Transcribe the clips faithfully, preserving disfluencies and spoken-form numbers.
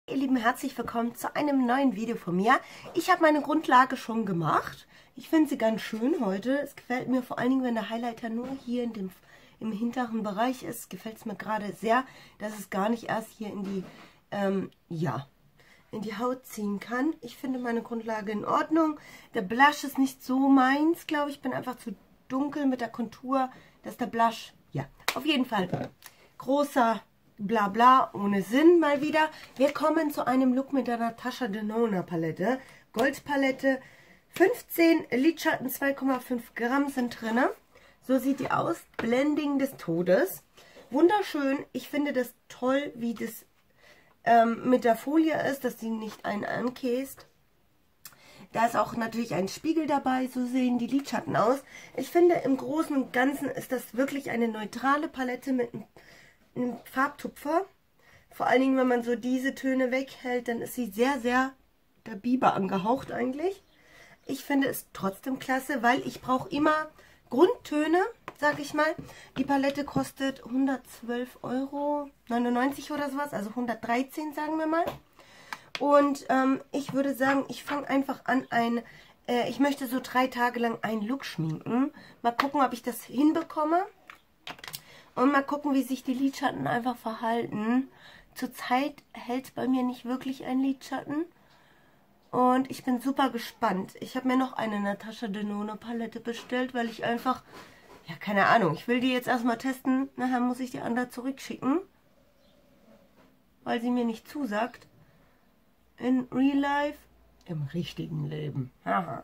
ihr Lieben, herzlich willkommen zu einem neuen Video von mir. Ich habe meine Grundlage schon gemacht. Ich finde sie ganz schön heute. Es gefällt mir vor allen Dingen, wenn der Highlighter nur hier in dem, im hinteren Bereich ist. Gefällt es mir gerade sehr, dass es gar nicht erst hier in die, ähm, ja, in die Haut ziehen kann. Ich finde meine Grundlage in Ordnung. Der Blush ist nicht so meins, glaube ich. Ich bin einfach zu dunkel mit der Kontur, dass der Blush, ja, auf jeden Fall großer Blabla ohne Sinn mal wieder. Wir kommen zu einem Look mit der Natasha Denona Palette. Goldpalette, fünfzehn Lidschatten, zwei Komma fünf Gramm sind drin. So sieht die aus. Blending des Todes. Wunderschön. Ich finde das toll, wie das ähm, mit der Folie ist, dass sie nicht einen ankäst. Da ist auch natürlich ein Spiegel dabei, so sehen die Lidschatten aus. Ich finde, im Großen und Ganzen ist das wirklich eine neutrale Palette mit einem, einem Farbtupfer. Vor allen Dingen, wenn man so diese Töne weghält, dann ist sie sehr, sehr der Biber angehaucht eigentlich. Ich finde es trotzdem klasse, weil ich brauche immer Grundtöne, sag ich mal. Die Palette kostet hundertzwölf Euro neunundneunzig oder sowas, also hundertdreizehn sagen wir mal. Und ähm, ich würde sagen, ich fange einfach an, ein, äh, ich möchte so drei Tage lang einen Look schminken. Mal gucken, ob ich das hinbekomme. Und mal gucken, wie sich die Lidschatten einfach verhalten. Zurzeit hält bei mir nicht wirklich ein Lidschatten. Und ich bin super gespannt. Ich habe mir noch eine Natasha Denona Palette bestellt, weil ich einfach, ja keine Ahnung, ich will die jetzt erstmal testen. Nachher muss ich die andere zurückschicken, weil sie mir nicht zusagt. In real life, im richtigen Leben. Haha.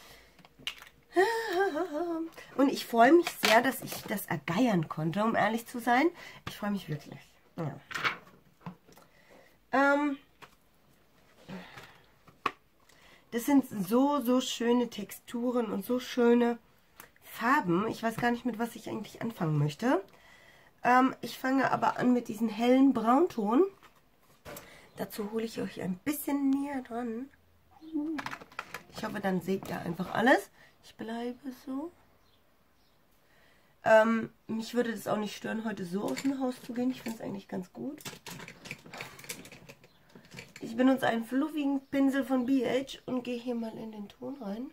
Und ich freue mich sehr, dass ich das ergeiern konnte, um ehrlich zu sein. Ich freue mich wirklich. Ja. Ähm, das sind so, so schöne Texturen und so schöne Farben. Ich weiß gar nicht, mit was ich eigentlich anfangen möchte. Ähm, ich fange aber an mit diesem hellen Braunton. Dazu hole ich euch ein bisschen näher dran. Ich hoffe, dann seht ihr einfach alles. Ich bleibe so. Ähm, mich würde das auch nicht stören, heute so aus dem Haus zu gehen. Ich finde es eigentlich ganz gut. Ich benutze einen fluffigen Pinsel von B H und gehe hier mal in den Ton rein.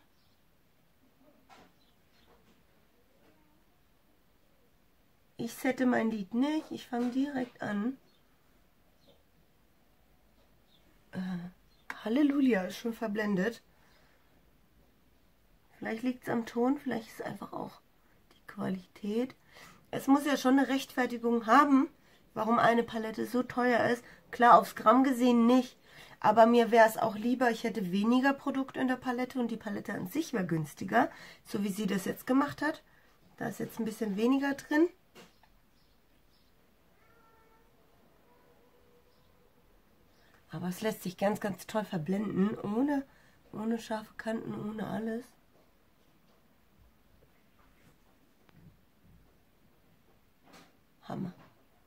Ich sette mein Lid nicht. Ich fange direkt an. Halleluja, ist schon verblendet. Vielleicht liegt es am Ton, vielleicht ist es einfach auch die Qualität. Es muss ja schon eine Rechtfertigung haben, warum eine Palette so teuer ist. Klar, aufs Gramm gesehen nicht, aber mir wäre es auch lieber, ich hätte weniger Produkt in der Palette und die Palette an sich wäre günstiger, so wie sie das jetzt gemacht hat. Da ist jetzt ein bisschen weniger drin. Aber es lässt sich ganz, ganz toll verblenden, ohne, ohne scharfe Kanten, ohne alles. Hammer.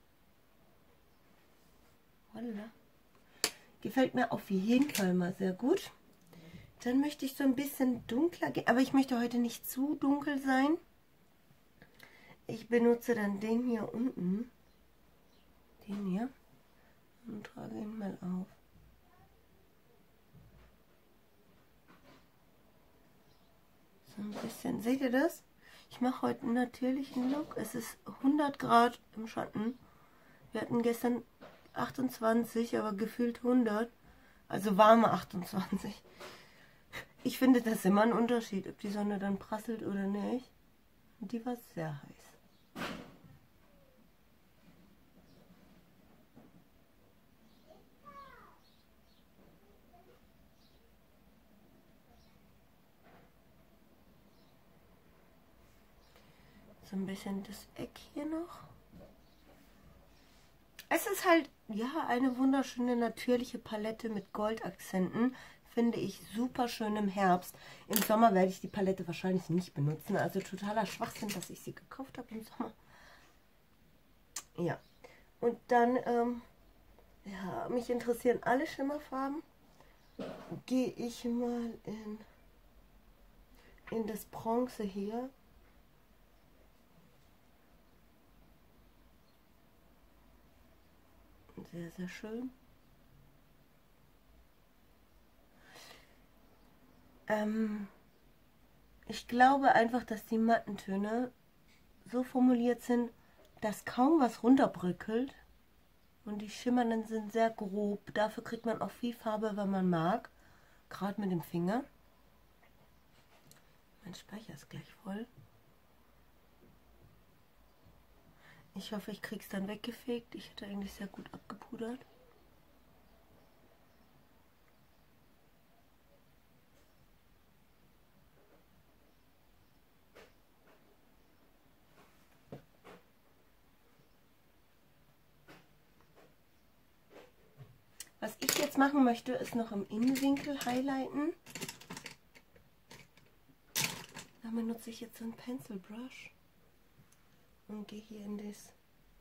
Voila. Gefällt mir auf jeden Fall mal sehr gut. Dann möchte ich so ein bisschen dunkler gehen, aber ich möchte heute nicht zu dunkel sein. Ich benutze dann den hier unten, den hier, und trage ihn mal auf. So ein bisschen, seht ihr das? Ich mache heute einen natürlichen Look. Es ist hundert Grad im Schatten. Wir hatten gestern achtundzwanzig, aber gefühlt hundert. Also warme achtundzwanzig. Ich finde das immer ein Unterschied, ob die Sonne dann prasselt oder nicht. Und die war sehr heiß. So ein bisschen das Eck hier noch. Es ist halt, ja, eine wunderschöne natürliche Palette mit Goldakzenten. Finde ich super schön im Herbst. Im Sommer werde ich die Palette wahrscheinlich nicht benutzen. Also totaler Schwachsinn, dass ich sie gekauft habe im Sommer. Ja. Und dann, ähm, ja, mich interessieren alle Schimmerfarben. Gehe ich mal in, in das Bronze hier. Sehr, sehr schön. Ähm, ich glaube einfach, dass die Mattentöne so formuliert sind, dass kaum was runterbröckelt. Und die schimmernden sind sehr grob. Dafür kriegt man auch viel Farbe, wenn man mag. Gerade mit dem Finger. Mein Speicher ist gleich voll. Ich hoffe, ich kriege es dann weggefegt. Ich hätte eigentlich sehr gut abgepudert. Was ich jetzt machen möchte, ist noch im Innenwinkel highlighten. Da benutze ich jetzt so einen Pencil Brush und gehe hier in das,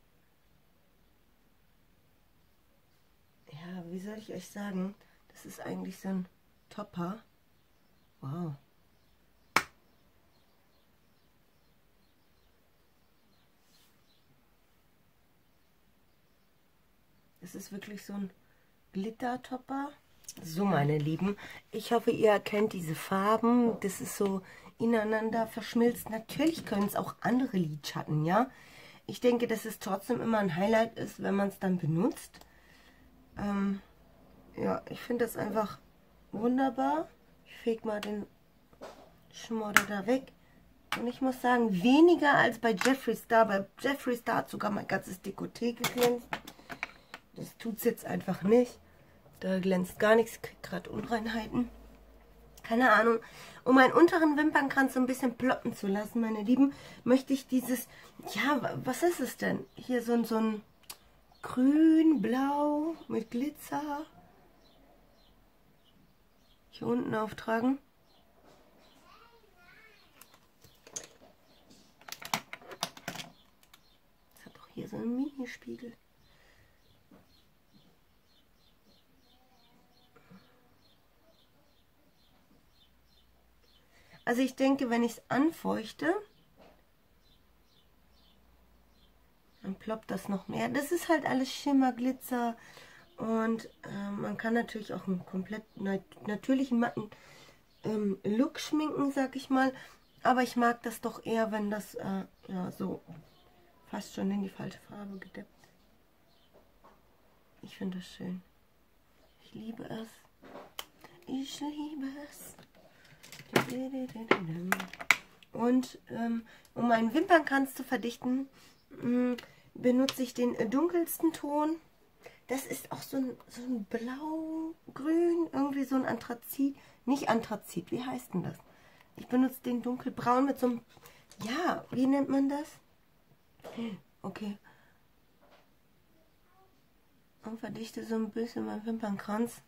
ja, wie soll ich euch sagen, das ist eigentlich so ein Topper. Wow. Das ist wirklich so ein Glitter-Topper. So, meine Lieben, ich hoffe, ihr erkennt diese Farben. Das ist so ineinander verschmilzt. Natürlich können es auch andere Lidschatten, ja. Ich denke, dass es trotzdem immer ein Highlight ist, wenn man es dann benutzt. Ähm, ja, ich finde das einfach wunderbar. Ich fege mal den Schmodder da weg. Und ich muss sagen, weniger als bei Jeffree Star. Bei Jeffree Star hat sogar mein ganzes Dekolleté geglänzt. Das tut es jetzt einfach nicht. Da glänzt gar nichts. Ich kriege gerade Unreinheiten. Keine Ahnung. Um meinen unteren Wimpernkranz so ein bisschen ploppen zu lassen, meine Lieben, möchte ich dieses, ja, was ist es denn? Hier so, so ein grün, blau mit Glitzer. Hier unten auftragen. Das hat auch hier so einen Mini-Spiegel. Also ich denke, wenn ich es anfeuchte, dann ploppt das noch mehr. Das ist halt alles Schimmer, Glitzer und äh, man kann natürlich auch einen komplett nat natürlichen matten ähm, Look schminken, sag ich mal. Aber ich mag das doch eher, wenn das äh, ja so fast schon in die falsche Farbe gedeppt. Ich finde das schön. Ich liebe es. Ich liebe es. Und ähm, um meinen Wimpernkranz zu verdichten, mh, benutze ich den äh, dunkelsten Ton. Das ist auch so ein, so ein blau-grün, irgendwie so ein Anthrazit. Nicht Anthrazit, wie heißt denn das? Ich benutze den dunkelbraun mit so einem, ja, wie nennt man das? Okay. Und verdichte so ein bisschen meinen Wimpernkranz.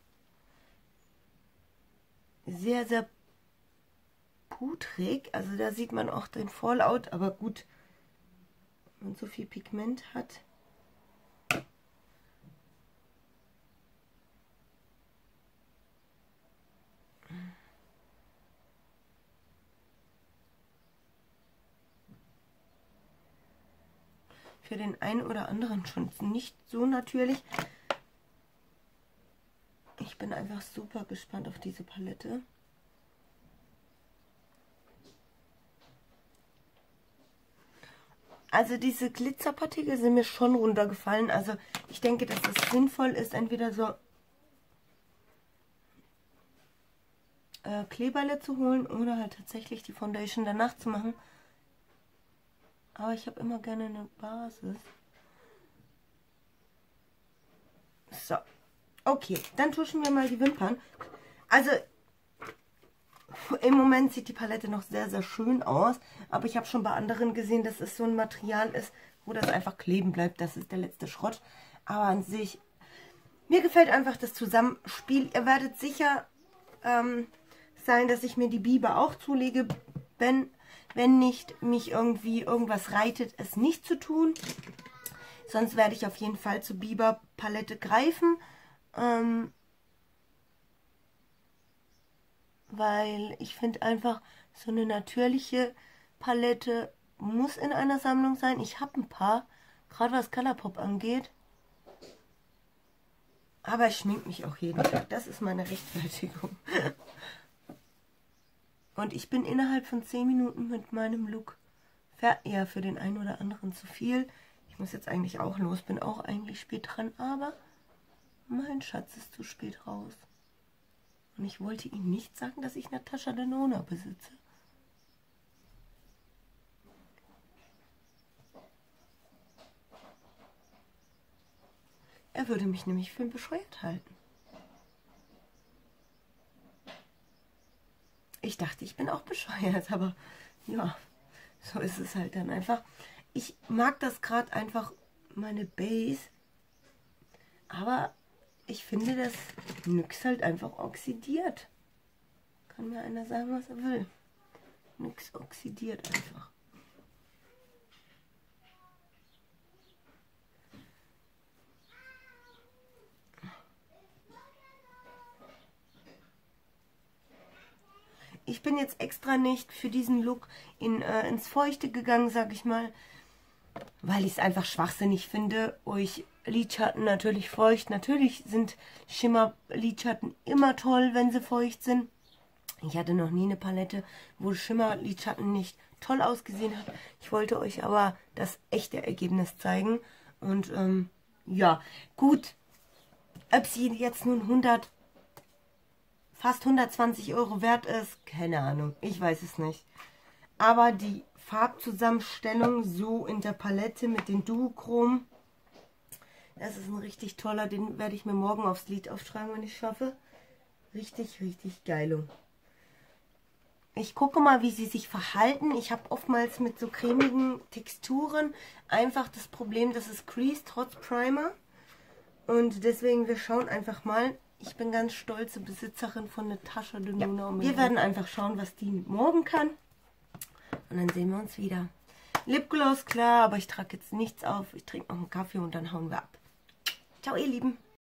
Sehr, sehr pudrig, also da sieht man auch den Fallout, aber gut, wenn man so viel Pigment hat. Für den einen oder anderen schon nicht so natürlich. Ich bin einfach super gespannt auf diese Palette. Also diese Glitzerpartikel sind mir schon runtergefallen. Also ich denke, dass es sinnvoll ist, entweder so äh, Kleberle zu holen oder halt tatsächlich die Foundation danach zu machen. Aber ich habe immer gerne eine Basis. So. Okay, dann tuschen wir mal die Wimpern. Also im Moment sieht die Palette noch sehr, sehr schön aus, aber ich habe schon bei anderen gesehen, dass es so ein Material ist, wo das einfach kleben bleibt. Das ist der letzte Schrott. Aber an sich, mir gefällt einfach das Zusammenspiel. Ihr werdet sicher ähm, sein, dass ich mir die Biber auch zulege, wenn, wenn nicht mich irgendwie irgendwas reitet, es nicht zu tun. Sonst werde ich auf jeden Fall zur Biber-Palette greifen. Ähm, weil ich finde einfach, so eine natürliche Palette muss in einer Sammlung sein. Ich habe ein paar, gerade was Colourpop angeht. Aber ich schminke mich auch jeden Tag. Das ist meine Rechtfertigung. Und ich bin innerhalb von zehn Minuten mit meinem Look fertig. Ja, für den einen oder anderen zu viel. Ich muss jetzt eigentlich auch los, bin auch eigentlich spät dran, aber mein Schatz ist zu spät raus. Und ich wollte ihm nicht sagen, dass ich Natascha Denona besitze. Er würde mich nämlich für bescheuert halten. Ich dachte, ich bin auch bescheuert, aber ja, so ist es halt dann einfach. Ich mag das gerade einfach, meine Base, aber ich finde, das Nyx halt einfach oxidiert. Kann mir einer sagen, was er will. Nyx oxidiert einfach. Ich bin jetzt extra nicht für diesen Look in, äh, ins Feuchte gegangen, sag ich mal, weil ich es einfach schwachsinnig finde, euch Lidschatten natürlich feucht. Natürlich sind Schimmer-Lidschatten immer toll, wenn sie feucht sind. Ich hatte noch nie eine Palette, wo Schimmer-Lidschatten nicht toll ausgesehen hat. Ich wollte euch aber das echte Ergebnis zeigen. Und ähm, ja, gut, ob sie jetzt nun hundert, fast hundertzwanzig Euro wert ist, keine Ahnung, ich weiß es nicht. Aber die Farbzusammenstellung so in der Palette mit den Duochrom, das ist ein richtig toller, den werde ich mir morgen aufs Lid auftragen, wenn ich schaffe. Richtig, richtig geil. Ich gucke mal, wie sie sich verhalten. Ich habe oftmals mit so cremigen Texturen einfach das Problem, dass es crease trotz Primer. Und deswegen, wir schauen einfach mal. Ich bin ganz stolze Besitzerin von Natascha Denona. Ja, wir werden einfach schauen, was die morgen kann. Und dann sehen wir uns wieder. Lipgloss, klar, aber ich trage jetzt nichts auf. Ich trinke noch einen Kaffee und dann hauen wir ab. Ciao, ihr Lieben.